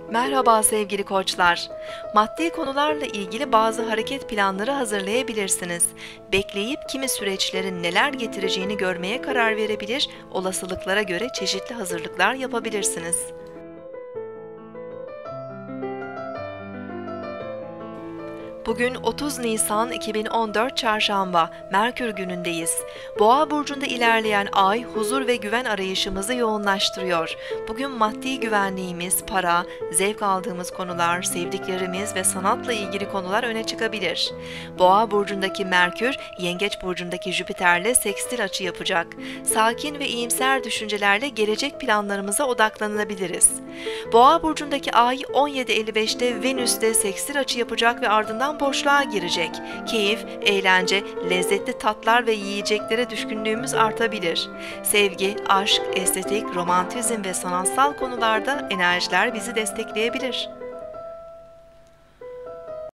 Merhaba sevgili koçlar. Maddi konularla ilgili bazı hareket planları hazırlayabilirsiniz. Bekleyip kimi süreçlerin neler getireceğini görmeye karar verebilir, olasılıklara göre çeşitli hazırlıklar yapabilirsiniz. Bugün 30 Nisan 2014 Çarşamba, Merkür günündeyiz. Boğa burcunda ilerleyen ay, huzur ve güven arayışımızı yoğunlaştırıyor. Bugün maddi güvenliğimiz, para, zevk aldığımız konular, sevdiklerimiz ve sanatla ilgili konular öne çıkabilir. Boğa burcundaki Merkür, Yengeç burcundaki Jüpiter'le sekstil açı yapacak. Sakin ve iyimser düşüncelerle gelecek planlarımıza odaklanabiliriz. Boğa burcundaki ay 17.55'te Venüs'te sekstil açı yapacak ve ardından boşluğa girecek. Keyif, eğlence, lezzetli tatlar ve yiyeceklere düşkünlüğümüz artabilir. Sevgi, aşk, estetik, romantizm ve sanatsal konularda enerjiler bizi destekleyebilir.